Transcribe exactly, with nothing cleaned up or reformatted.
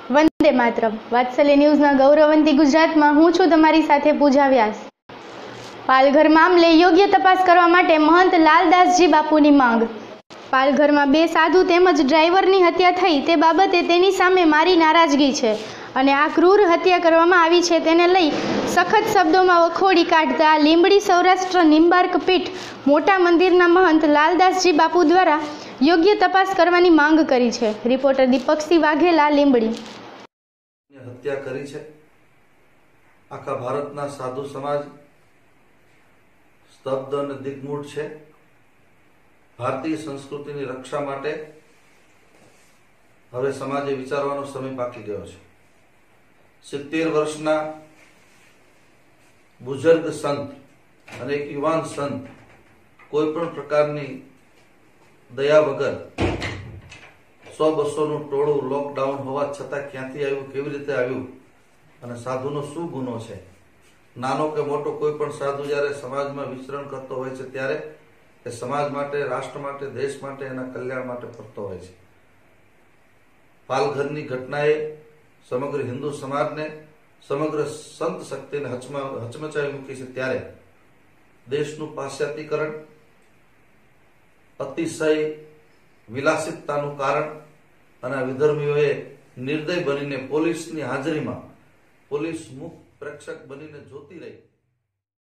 વંદે માતરમ. વાત્સલ્ય ન્યૂઝના ગૌરવવંતી ગુજરાતમાં હું છું તમારી સાથે પૂજા વ્યાસ. પાલઘર મામલે યોગ્ય તપાસ કરવા માટે મહંત લાલદાસજી બાપુની માંગ. પાલઘરમાં બે સાધુ તેમજ ડ્રાઈવરની હત્યા થઈ તે બાબતે તેની સામે મારી નારાજગી છે અને આ ક્રૂર હત્યા કરવામાં આવી છે તેને લઈ સખત શબ્દોમાં વખોડી કાઢતા લીંબડી સૌરાષ્ટ્ર નિંબાર્ક પીઠ મોટા મંદિરના મહંત લાલદાસજી બાપુ દ્વારા યોગ્ય તપાસ કરવાની માંગ કરી છે. રિપોર્ટર દીપકસિંહ વાઘેલા, લીંબડી. હત્યા કરી છે. આખા ભારતના સાધુ સમાજ સ્તબ્ધ અને દિગ્મૂઢ છે. ભારતીય સંસ્કૃતિની રક્ષા માટે હવે સમાજે વિચારવાનો સમય પાકી ગયો છે. સિત્તેર વર્ષના બુઝુર્ગ સંત અને એક યુવાન સંત કોઈ પણ પ્રકારની દયા વગર સો બસો નું ટોળું લોકડાઉન હોવા છતાં ક્યાંથી આવ્યું, કેવી રીતે આવ્યું અને સાધુનો શું ગુનો છે? નાનો કે મોટો કોઈ પણ સાધુ જ્યારે સમાજમાં વિચરણ કરતો હોય છે ત્યારે એ સમાજ માટે, રાષ્ટ્ર માટે, દેશ માટે, એના કલ્યાણ માટે ફરતો હોય છે. પાલઘરની ઘટનાએ સમગ્ર હિન્દુ સમાજને, સમગ્ર સંત શક્તિને હચમચાવી મૂકી છે. ત્યારે દેશનું પાશ્ચાત્યકરણ, અતિશય વિલાસિતતાનું કારણ અને વિધર્મીઓએ નિર્દય બનીને પોલીસની હાજરીમાં પોલીસ મુખ પ્રેક્ષક બનીને જોતી રહી